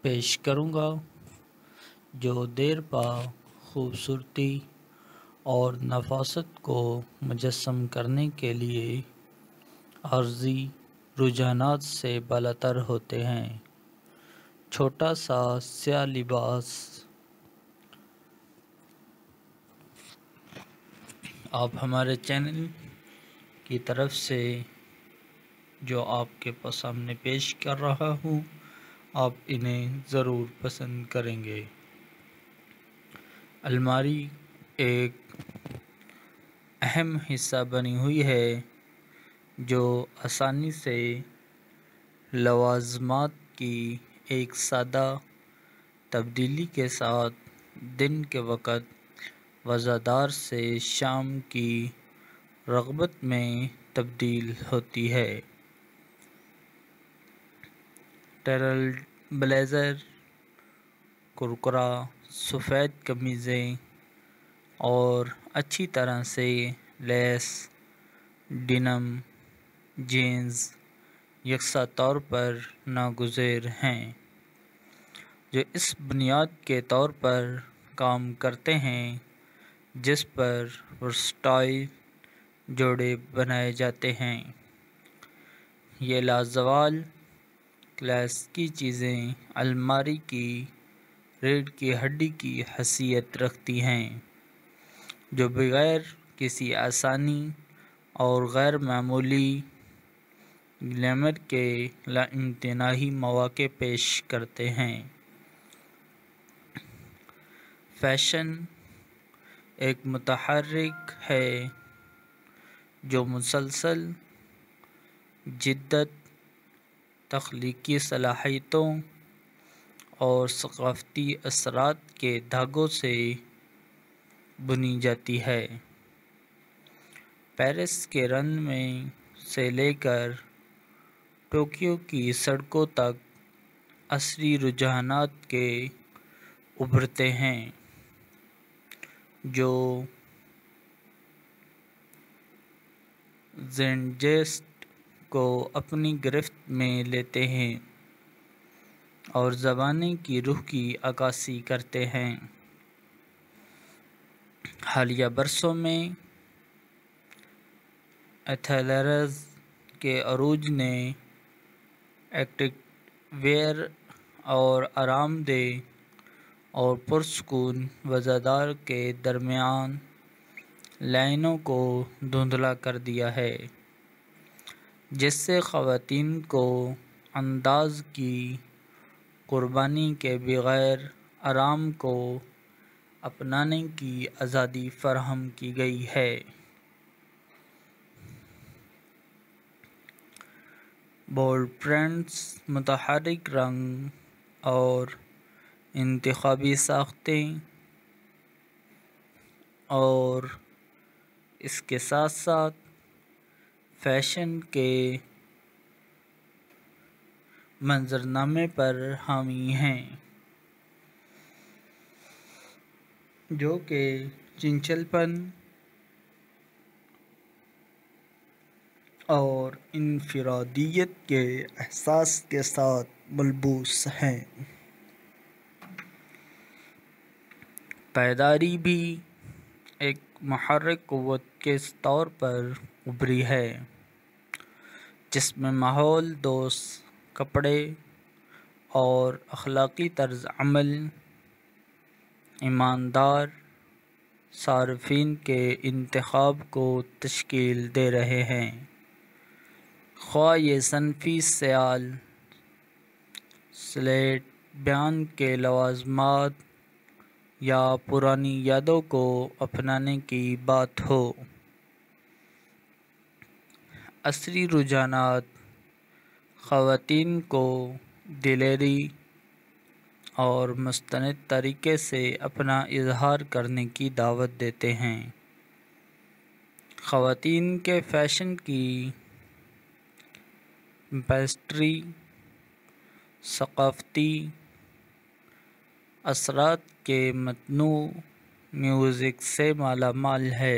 پیش کروں گا جو دیر پا خوبصورتی اور نفاست کو مجسم کرنے کے لیے عارضی رجحانات سے بالاتر ہوتے ہیں۔ چھوٹا سا سیاہ لباس آپ ہمارے چینل کی طرف سے جو آپ کے سامنے پیش کر رہا ہوں، آپ انہیں ضرور پسند کریں گے۔ الماری ایک اہم حصہ بنی ہوئی ہے جو آسانی سے لوازمات کی ایک سادہ تبدیلی کے ساتھ دن کے وقت وزادار سے شام کی رغبت میں تبدیل ہوتی ہے۔ ٹیرل بلیزر، کرکرا سفید قمیضیں اور اچھی طرح سے لیس ڈینم جینز یکساں طور پر ناگزیر ہیں، جو اس بنیاد کے طور پر کام کرتے ہیں جس پر ورسٹائل جوڑے بنائے جاتے ہیں۔ یہ لازوال کلاسیکی چیزیں الماری کی ریڑھ کی ہڈی کی حیثیت رکھتی ہیں، جو بغیر کسی آسانی اور غیر معمولی گلیمر کے لامتناہی مواقع پیش کرتے ہیں۔ فیشن ایک متحرک ہے جو مسلسل جدت، تخلیقی صلاحیتوں اور ثقافتی اثرات کے دھاگوں سے بنی جاتی ہے۔ پیرس کے رن وے سے لے کر ٹوکیو کی سڑکوں تک عصری رجحانات کے ابھرتے ہیں جو زینٹجسٹ کو اپنی گرفت میں لیتے ہیں اور زمانے کی روح کی عکاسی کرتے ہیں۔ حالیہ برسوں میں ایتھلیرز کے عروج نے ایکٹیو ویئر اور آرام دہ اور پرسکون وزادار کے درمیان لائنوں کو دھندلا کر دیا ہے، جس سے خواتین کو انداز کی قربانی کے بغیر آرام کو اپنانے کی آزادی فراہم کی گئی ہے۔ بولڈ پرنٹس، متحرک رنگ اور انتخابی ساختیں، اور اس کے ساتھ ساتھ فیشن کے منظرنامے پر حاوی ہیں جو کہ چنچل پن اور انفرادیت کے احساس کے ساتھ ملبوس ہیں۔ پائیداری بھی ایک محرک قوت کے طور پر ابھری ہے، جس میں ماحول دوست کپڑے اور اخلاقی طرز عمل ایماندار صارفین کے انتخاب کو تشکیل دے رہے ہیں، خواہ یہ صنفی سیال سلیٹ بیان کے لوازمات یا پرانی یادوں کو اپنانے کی بات ہو۔ عصری رجحانات خواتین کو دلیری اور مستند طریقے سے اپنا اظہار کرنے کی دعوت دیتے ہیں۔ خواتین کے فیشن کی پیسٹری ثقافتی اثرات کے متنوع میوزک سے مالا مال ہے،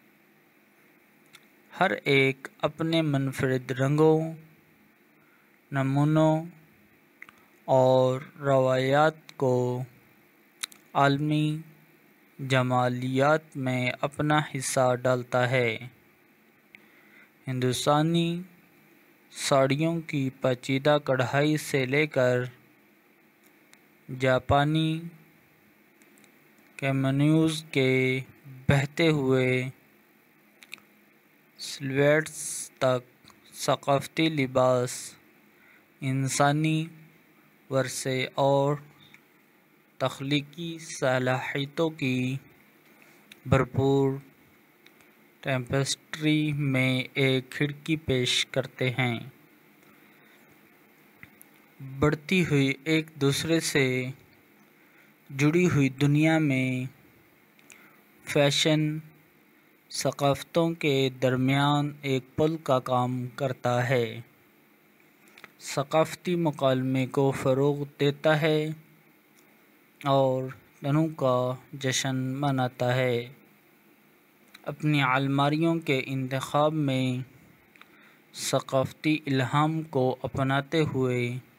ہر ایک اپنے منفرد رنگوں، نمونوں اور روایات کو عالمی جمالیات میں اپنا حصہ ڈالتا ہے۔ ہندوستانی ساڑیوں کی پیچیدہ کڑھائی سے لے کر جاپانی کیمونوز کے بہتے ہوئے سلویٹس تک، ثقافتی لباس انسانی ورثے اور تخلیقی صلاحیتوں کی بھرپور ٹیپسٹری میں ایک کھڑکی پیش کرتے ہیں۔ بڑھتی ہوئی ایک دوسرے سے جڑی ہوئی دنیا میں فیشن ثقافتوں کے درمیان ایک پل کا کام کرتا ہے، ثقافتی مکالمے کو فروغ دیتا ہے اور تنوع کا جشن مناتا ہے۔ اپنی الماریوں کے انتخاب میں ثقافتی الہام کو اپناتے ہوئے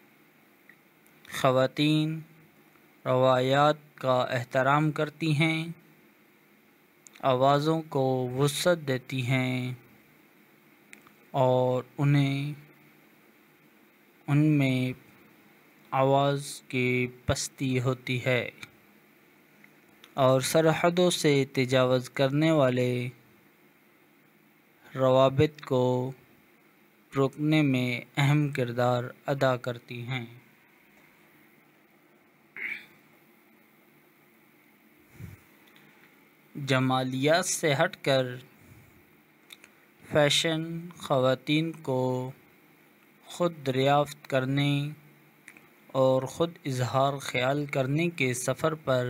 خواتین روایات کا احترام کرتی ہیں، آوازوں کو وسعت دیتی ہیں اور ان میں آواز کی پستی ہوتی ہے اور سرحدوں سے تجاوز کرنے والے روابط کو روکنے میں اہم کردار ادا کرتی ہیں۔ جمالیات سے ہٹ کر فیشن خواتین کو خود دریافت کرنے اور خود اظہار خیال کرنے کے سفر پر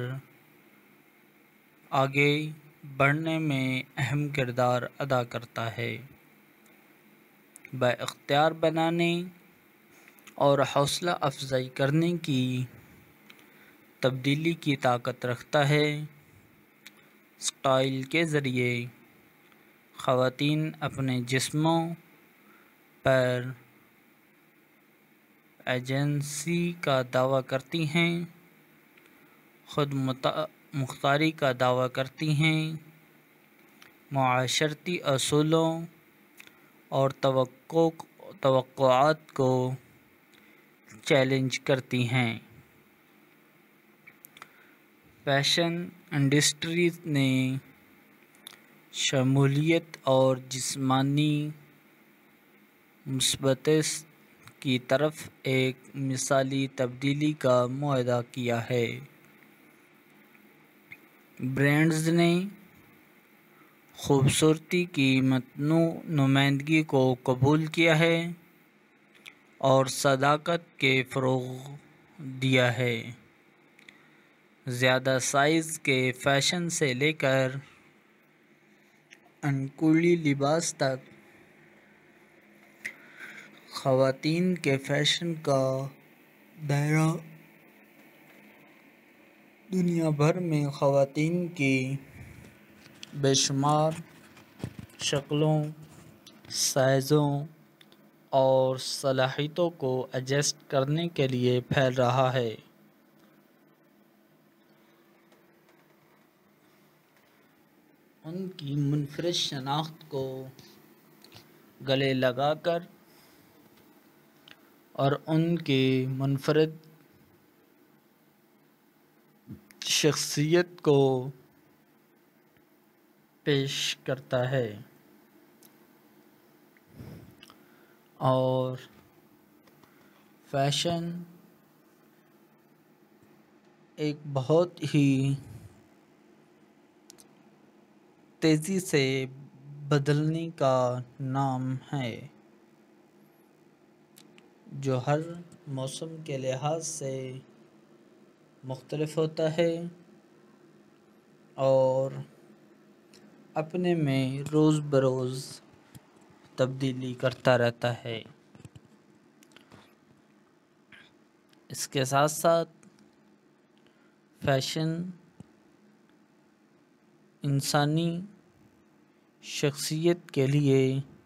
آگے بڑھنے میں اہم کردار ادا کرتا ہے، بااختیار بنانے اور حوصلہ افزائی کرنے کی تبدیلی کی طاقت رکھتا ہے۔ اسٹائل کے ذریعے خواتین اپنے جسموں پر ایجنسی کا دعویٰ کرتی ہیں، خود مختاری کا دعویٰ کرتی ہیں، معاشرتی اصولوں اور توقعات کو چیلنج کرتی ہیں۔ فیشن انڈسٹری نے شمولیت اور جسمانی مثبت کی طرف ایک مثالی تبدیلی کا معاہدہ کیا ہے۔ برانڈز نے خوبصورتی کی متنوع نمائندگی کو قبول کیا ہے اور صداقت کو فروغ دیا ہے۔ زیادہ سائز کے فیشن سے لے کر انکولی لباس تک، خواتین کے فیشن کا دائرہ دنیا بھر میں خواتین کی بے شمار شکلوں، سائزوں اور صلاحیتوں کو ایڈجسٹ کرنے کے لیے پھیل رہا ہے۔ ان کی منفرد شناخت کو گلے لگا کر اور ان کی منفرد شخصیت کو پیش کرتا ہے اور فیشن ایک بہت ہی تیزی سے بدلنے کا نام ہے جو ہر موسم کے لحاظ سے مختلف ہوتا ہے اور اپنے میں روز بروز تبدیلی کرتا رہتا ہے۔ اس کے ساتھ ساتھ فیشن انسانی شخصیت کے لیے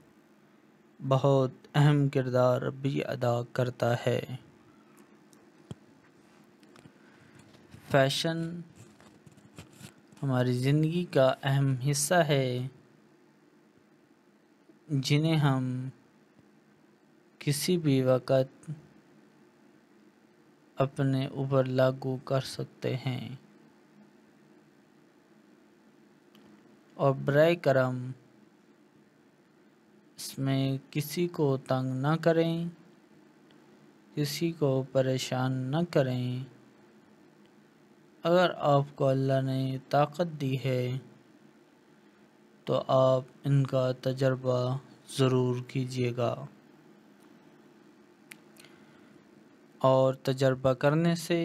بہت اہم کردار بھی ادا کرتا ہے۔ فیشن ہماری زندگی کا اہم حصہ ہے، جنہیں ہم کسی بھی وقت اپنے اوپر لاگو کر سکتے ہیں، اور برائے کرم اس میں کسی کو تنگ نہ کریں، کسی کو پریشان نہ کریں۔ اگر آپ کو اللہ نے طاقت دی ہے تو آپ ان کا تجربہ ضرور کیجیے گا، اور تجربہ کرنے سے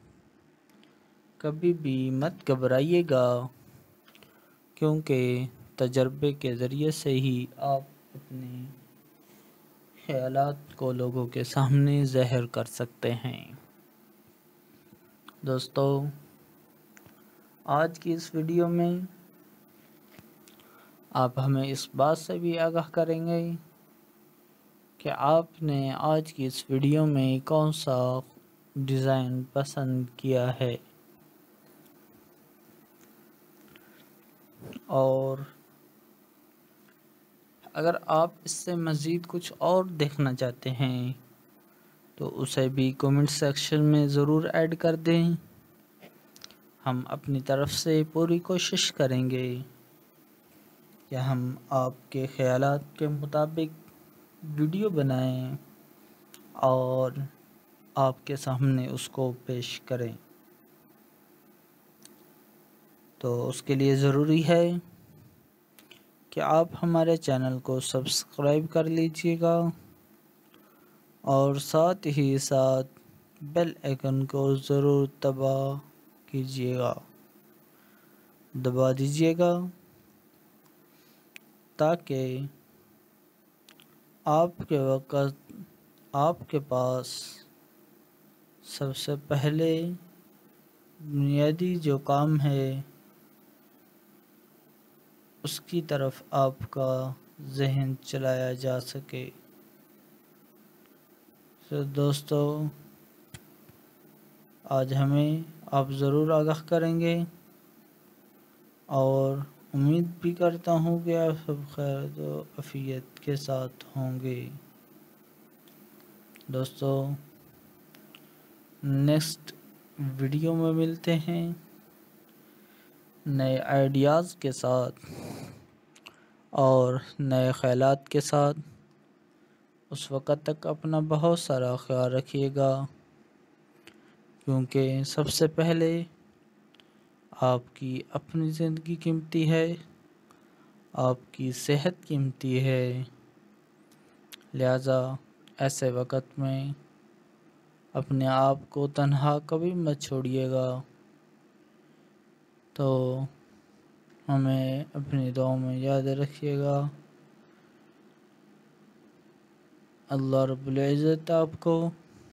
کبھی بھی مت گھبرائیے گا، کیونکہ تجربے کے ذریعے سے ہی آپ اپنے خیالات کو لوگوں کے سامنے ظاہر کر سکتے ہیں۔ دوستو، آج کی اس ویڈیو میں آپ ہمیں اس بات سے بھی آگاہ کریں گے کہ آپ نے آج کی اس ویڈیو میں کون سا ڈیزائن پسند کیا ہے، اور اگر آپ اس سے مزید کچھ اور دیکھنا چاہتے ہیں تو اسے بھی کومنٹ سیکشن میں ضرور ایڈ کر دیں۔ ہم اپنی طرف سے پوری کوشش کریں گے کہ ہم آپ کے خیالات کے مطابق ویڈیو بنائیں اور آپ کے سامنے اس کو پیش کریں۔ تو اس کے لیے ضروری ہے کہ آپ ہمارے چینل کو سبسکرائب کر لیجئے گا، اور ساتھ ہی ساتھ بیل آئیکن کو ضرور دبا دیجئے گا تاکہ آپ کے پاس سب سے پہلے بنیادی جو کام ہے اس کی طرف آپ کا ذہن چلایا جا سکے۔ دوستو، آج ہمیں آپ ضرور آگاہ کریں گے، اور امید بھی کرتا ہوں کہ آپ سب خیر و عافیت کے ساتھ ہوں گے۔ دوستو، نیکسٹ ویڈیو میں ملتے ہیں نئے آئیڈیاز کے ساتھ اور نئے خیالات کے ساتھ۔ اس وقت تک اپنا بہت سارا خیال رکھیے گا، کیونکہ سب سے پہلے آپ کی اپنی زندگی قیمتی ہے، آپ کی صحت قیمتی ہے، لہذا ایسے وقت میں اپنے آپ کو تنہا کبھی مت چھوڑیے گا۔ تو ہمیں اپنی دعاؤں میں یاد رکھیے گا۔ اللہ رب العزت آپ کو